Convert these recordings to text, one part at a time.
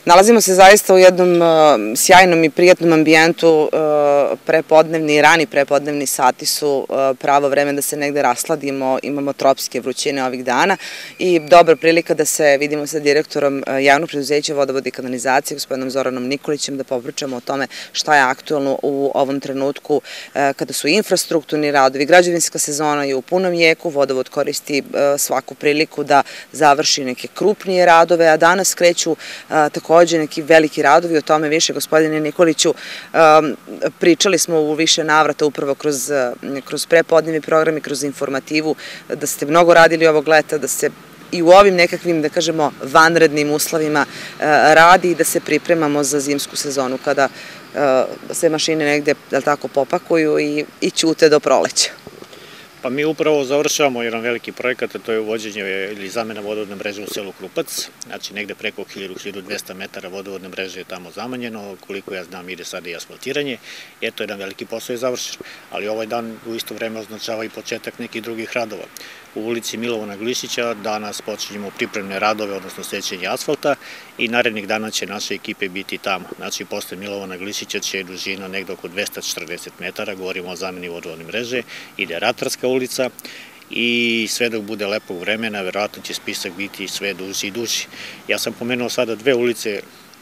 Nalazimo se zaista u jednom sjajnom i prijatnom ambijentu. Prepodnevni i rani prepodnevni sati su pravo vreme da se negde rasladimo. Imamo tropske vrućine ovih dana i dobra prilika da se vidimo sa direktorom javnog preduzeća Vodovod i kanalizacije, gospodinom Zoranom Nikolićem, da popričamo o tome šta je aktuelno u ovom trenutku kada su infrastrukturni radovi. Građevinska sezona je u punom jeku, Vodovod koristi svaku priliku da završi neke krupnije radove, a danas kreću takođe neki veliki radovi. O tome više, gospodine Nikoliću, pričali smo u više navrata upravo kroz prepodnevni program i kroz informativu, da ste mnogo radili ovog leta, da se i u ovim nekakvim, da kažemo, vanrednim uslovima radi i da se pripremamo za zimsku sezonu kada se mašine negde, da li tako, popakuju i ćute do proleća. Pa mi upravo završavamo jedan veliki projekat, a to je uvođenje ili zamena vodovodne mreže u selu Krupac. Znači negde preko 1000-1200 metara vodovodne mreže je tamo zamanjeno, koliko ja znam ide sada i asfaltiranje. Eto, jedan veliki posao je završen, ali ovaj dan u isto vreme označava i početak nekih drugih radova. U ulici Milovana Glišića danas počinjemo pripremne radove, odnosno sećenje asfalta, i narednih dana će naše ekipe biti tamo. Znači posle Milovana Glišića će dužina negde oko 240 metara, govorimo o zameni vodovodne mreže, ide Ratarska ulica i sve dok bude lepog vremena, verovatno će spisak biti sve duži i duži. Ja sam pomenuo sada dve ulice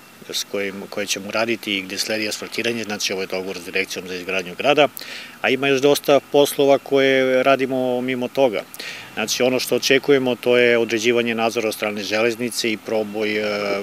koje ćemo raditi i gde sledi asfaltiranje, znači ovo je dogovor s direkcijom za izgradnju grada, a ima još dosta poslova koje radimo mimo toga. Znači ono što očekujemo to je određivanje nadzora od strane železnice i proboj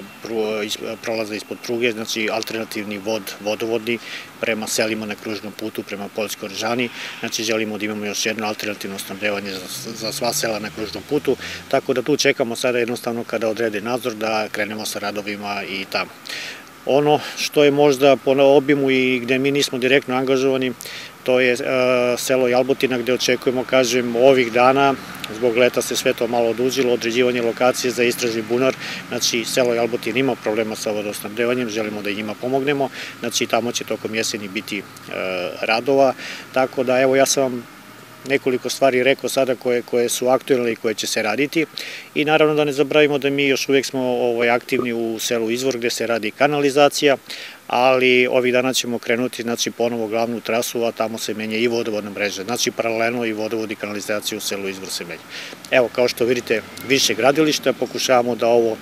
prolaza ispod pruge, znači alternativni vodovodni prema selima na kružnom putu, prema Poljskoj Oržani. Znači želimo da imamo još jedno alternativno snabdevanje za sva sela na kružnom putu, tako da tu čekamo sada jednostavno kada odrede nadzor da krenemo sa radovima i tamo. Ono što je možda po obimu i gde mi nismo direktno angažovani, to je selo Jalbutina, gde očekujemo, kažem, ovih dana, zbog leta se sve to malo odužilo, određivanje lokacije za istražni bunar. Znači selo Jalbutin ima problema sa vodosnabdevanjem, želimo da i njima pomognemo, znači tamo će tokom jeseni biti radova, tako da evo ja sam vam nekoliko stvari rekao sada koje su aktuelne i koje će se raditi, i naravno da ne zaboravimo da mi još uvijek smo aktivni u selu Izvor gde se radi kanalizacija, ali ovih dana ćemo krenuti, znači, ponovo glavnu trasu, a tamo se menja i vodovodna mreža, znači paralelno i vodovod i kanalizacija u selu Izvor se menja. Evo, kao što vidite, više gradilišta, pokušavamo da ovo,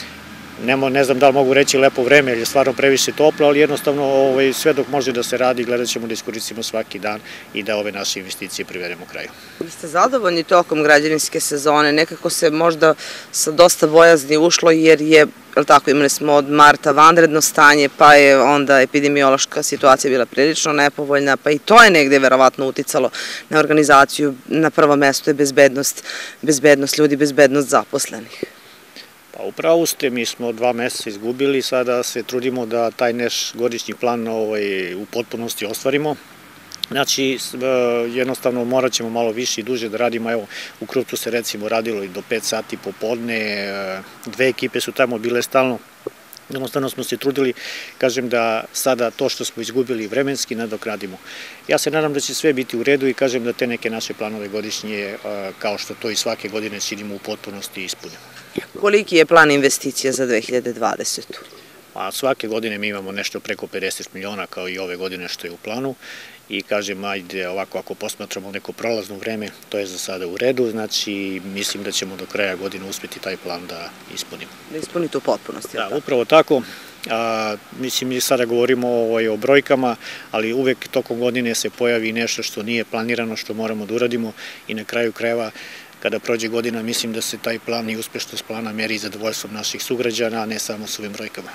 ne znam da li mogu reći lepo vreme, jer je stvarno previše toplo, ali jednostavno sve dok može da se radi, gledat ćemo da iskoristimo svaki dan i da ove naše investicije privedemo kraju. Ste zadovoljni tokom građevinske sezone? Nekako se možda sa dosta bojazni ušlo, jer je, tako, imali smo od marta vanredno stanje, pa je onda epidemiološka situacija bila prilično nepovoljna, pa i to je negde verovatno uticalo na organizaciju. Na prvo mesto je bezbednost ljudi, bezbednost zaposlenih. Pa upravo ste, mi smo 2 meseca izgubili, sada se trudimo da taj naš godišnji plan u potpunosti ostvarimo. Znači, jednostavno morat ćemo malo više i duže da radimo. Evo, u Krupcu se recimo radilo i do 5 sati popodne, 2 ekipe su tamo bile stalno. Jednostavno smo se trudili, kažem, da sada to što smo izgubili vremenski nadoknadimo. Ja se nadam da će sve biti u redu i kažem da te neke naše planove godišnje, kao što to i svake godine činimo, u potpunosti ispunimo. Koliki je plan investicija za 2020. A svake godine mi imamo nešto preko 50 miliona, kao i ove godine što je u planu, i kažem, ajde ovako, ako posmatramo neko prolazno vreme, to je za sada u redu, znači mislim da ćemo do kraja godine uspeti taj plan da ispunimo. Da ispunite u potpunosti. Da, upravo tako. Mislim, mi sada govorimo o brojkama, ali uvek tokom godine se pojavi nešto što nije planirano, što moramo da uradimo, i na kraju krajeva, kada prođe godina, mislim da se taj plan i uspešnost plana meri zadovoljstvom naših sugrađana, a ne samo s ovim brojkama.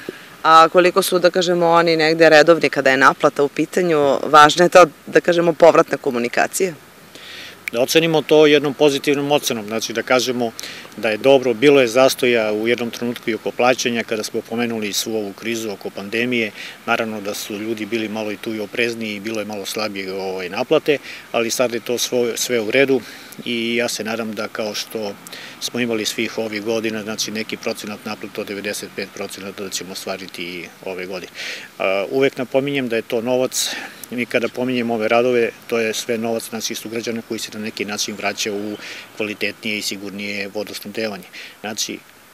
A koliko su, da kažemo, oni negde redovni kada je naplata u pitanju, važna je ta, da kažemo, povratna komunikacija? Da ocenimo to jednom pozitivnom ocenom, znači da kažemo da je dobro, bilo je zastoja u jednom trenutku i oko plaćanja, kada smo pomenuli svu ovu krizu oko pandemije, naravno da su ljudi bili malo i tu i oprezniji i bilo je malo slabije naplate, ali sad je to sve u redu i ja se nadam da, kao što smo imali svih ovih godina, znači neki procenat naplata od 95% da ćemo ostvariti i ove godine. Uvek napominjem da je to novac, mi kada pominjemo ove radove, to je sve novac naših sugrađana koji se na neki način vraća u kvalitetnije i sigurnije vodosnabdevanje. Znači,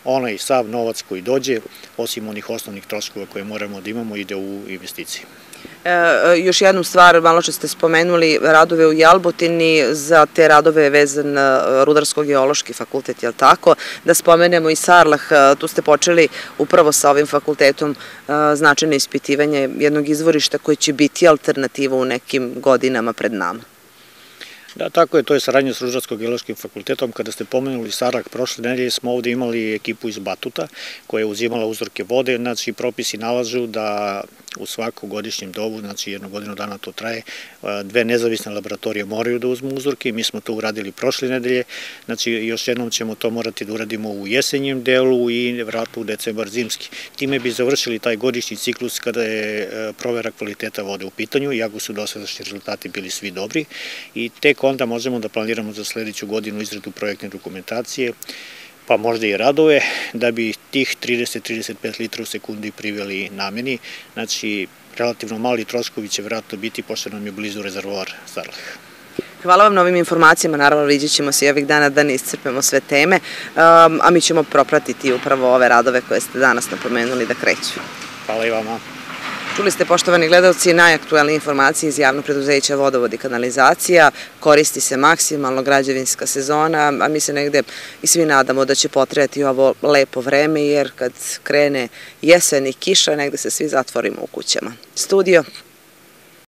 onaj sav novac koji dođe, osim onih osnovnih troškova koje moramo da imamo, ide u investicije. Još jednu stvar, malo što ste spomenuli, radove u Jalbutini, za te radove je vezan Rudarsko-geološki fakultet, je li tako? Da spomenemo i Sarlah, tu ste počeli upravo sa ovim fakultetom značajno ispitivanje jednog izvorišta koje će biti alternativa u nekim godinama pred nama. Da, tako je, to je saradnja s Rudarsko-geološkim fakultetom. Kada ste pomenuli Sarlah, prošle nedelje smo ovde imali ekipu iz Batuta koja je uzimala uzorke vode, znači propisi nalažu da u svakom godišnjem dobu, znači 1 godinu dana to traje, 2 nezavisne laboratorije moraju da uzmu uzorke i mi smo to uradili prošle nedelje, znači još jednom ćemo to morati da uradimo u jesenjem delu i vjerojatno u decembar zimski. Time bi završili taj godišnji ciklus kada je provera kvaliteta vode u pitanju, iako su dosadašnji rezultati bili svi dobri i tek onda možemo da planiramo za sledeću godinu izradu projektne dokumentacije, pa možda i radove, da bi tih 30-35 litra u sekundi priveli nameni. Znači, relativno mali troškovi će vjerojatno biti, pošto nam je blizu rezervoar Sarlah. Hvala vam na ovim informacijama, naravno vidjet ćemo se i ovih dana da ne iscrpemo sve teme, a mi ćemo propratiti upravo ove radove koje ste danas napomenuli da kreću. Hvala i vama. Čuli ste, poštovani gledalci, najaktualnije informacije iz javnog preduzeća Vodovod i kanalizacija. Koristi se maksimalno građevinska sezona, a mi se negde i svi nadamo da će potrajati ovo lepo vreme, jer kad krene jesen i kiša, negde se svi zatvorimo u kućama. Studio.